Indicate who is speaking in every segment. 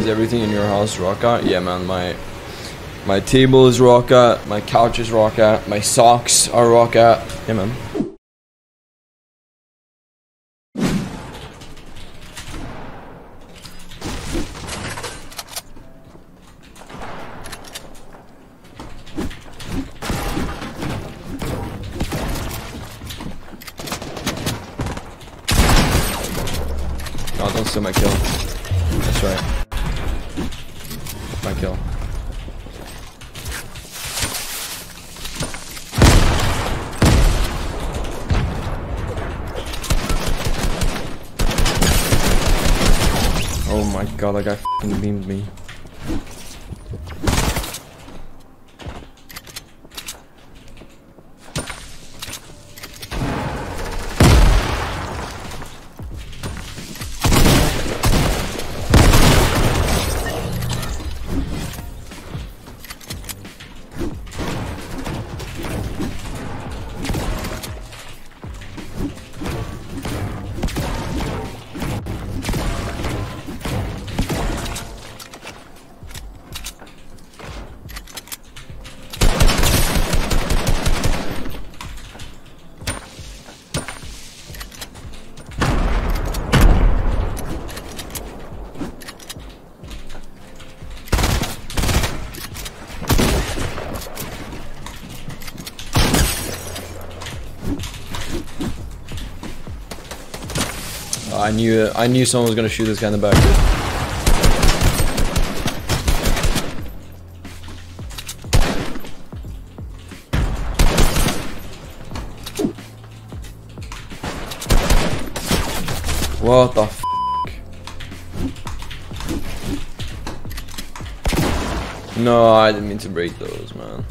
Speaker 1: everything in your house rock art? Yeah, man. My table is rock art. My couch is rock art. My socks are rock art. Yeah, man. Oh, don't steal my kill. That's right. My kill. Oh my god, that guy f***ing beamed me. I knew someone was gonna shoot this guy in the back. What the f***? No, I didn't mean to break those, man.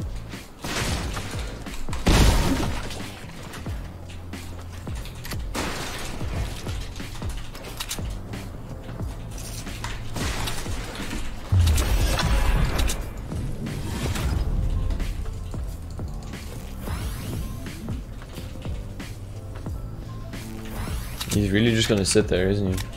Speaker 1: He's really just gonna sit there, isn't he?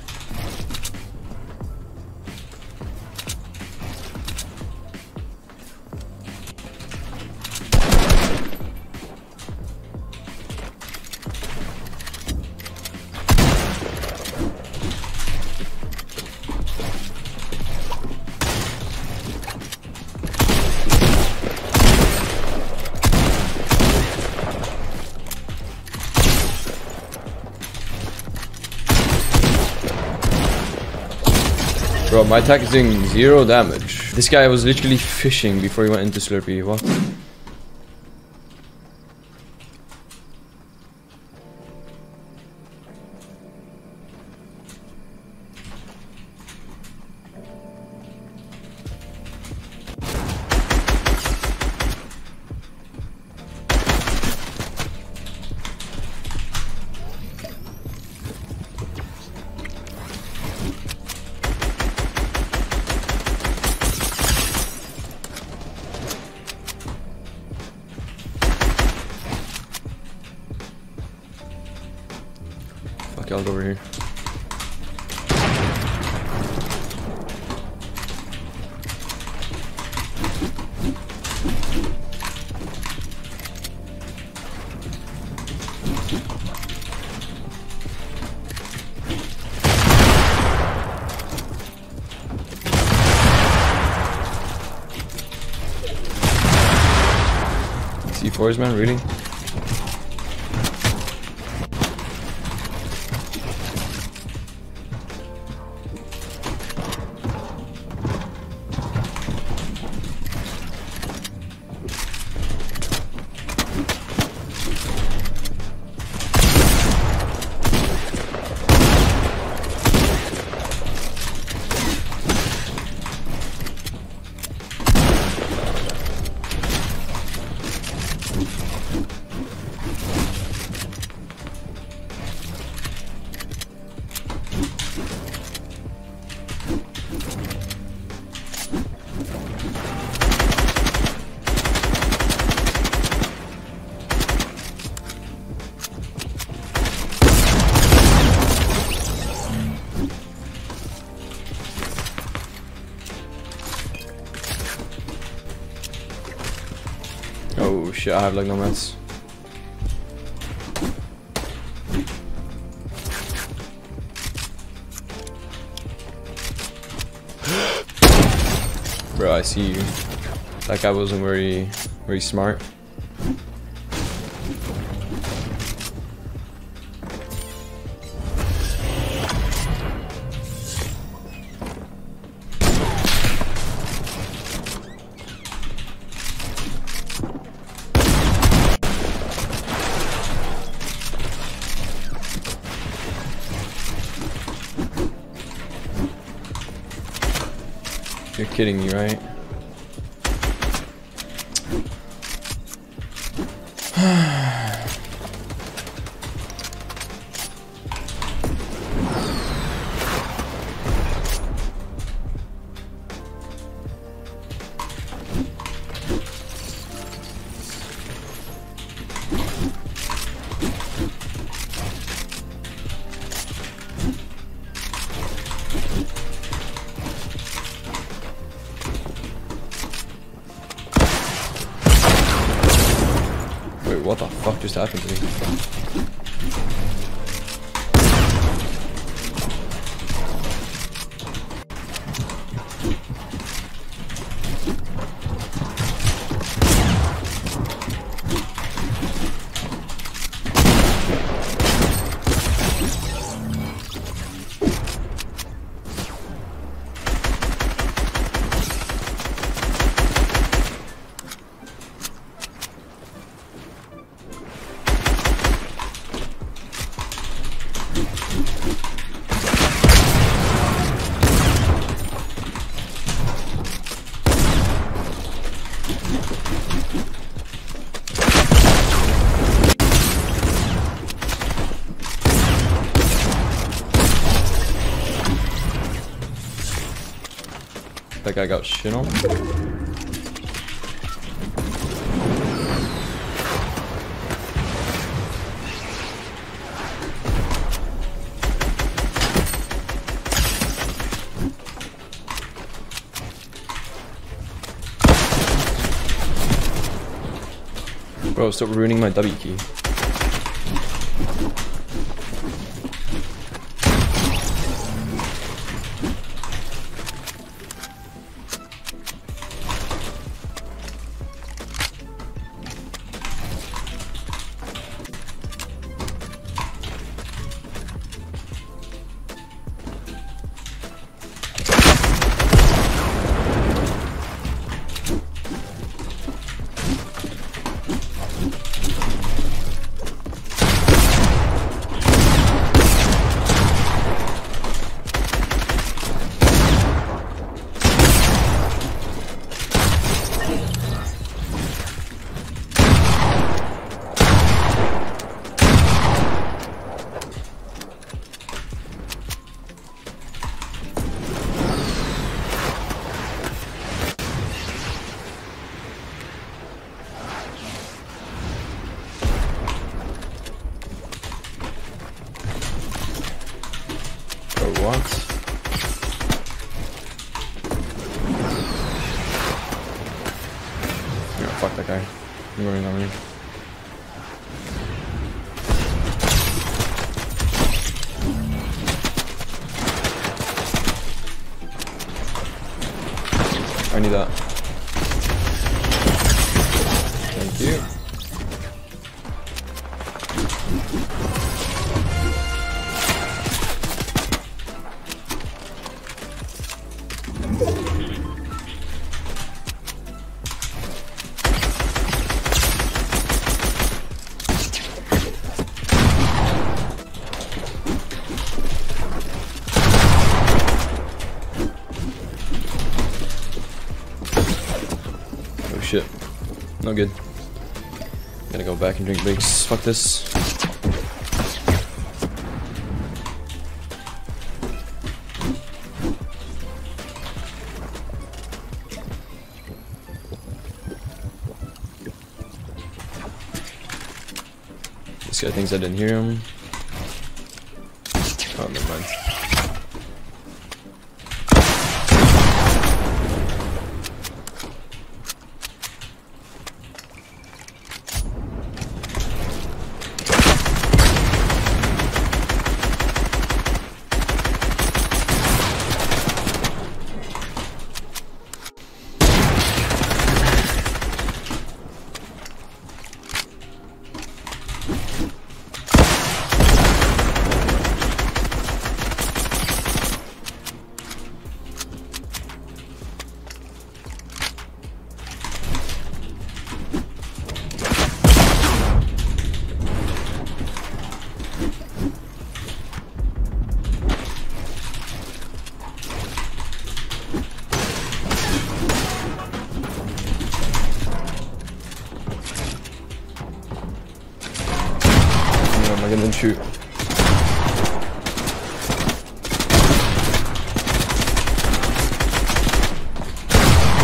Speaker 1: Bro, my attack is doing 0 damage. This guy was literally fishing before he went into Slurpee. What? Fuck, I'll go over here. C4s, man, really? shit, I have like no mats. Bro, I see you. That guy wasn't very smart. You're kidding me, right? Wait, what the fuck just happened to me? That guy got shit on. Bro, stop ruining my W key. What? Yeah, fuck that guy. I'm going on me. I need that. Thank you. Shit. No good. Gotta go back and drink bigs. Fuck this. This guy thinks I didn't hear him. Oh, never mind.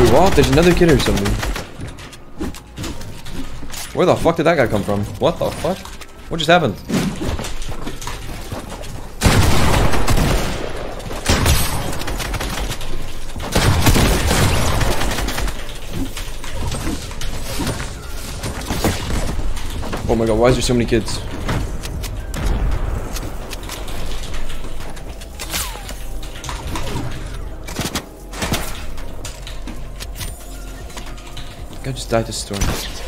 Speaker 1: Wait, what? There's another kid or something. Where the fuck did that guy come from? What the fuck? What just happened? Oh my god, why is there so many kids? I just died to storm.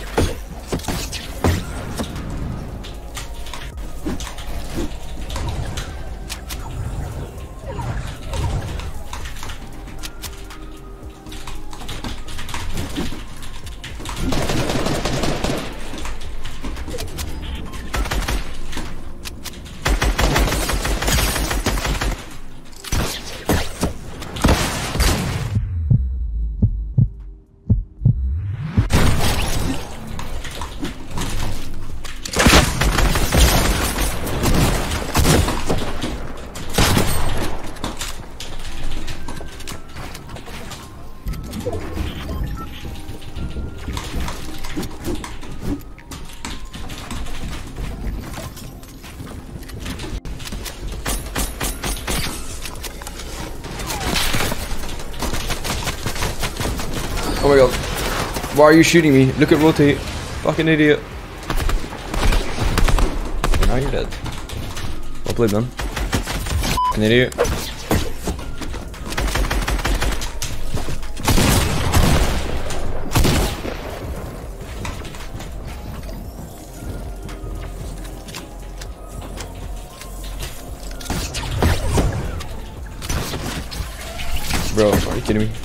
Speaker 1: Oh my god. Why are you shooting me? Look at rotate. Fucking idiot. Now you're dead. Well played, man. Fucking idiot. Bro, are you kidding me?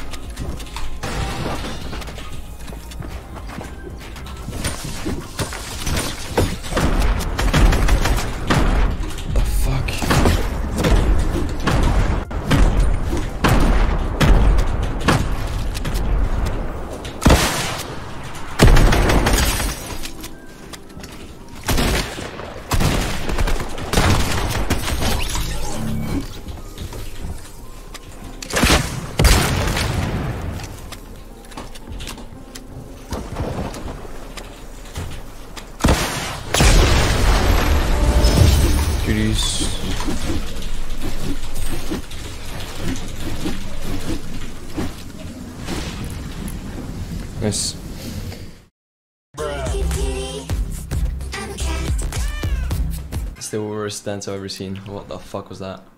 Speaker 1: Nice. It's the worst dance I've ever seen. What the fuck was that?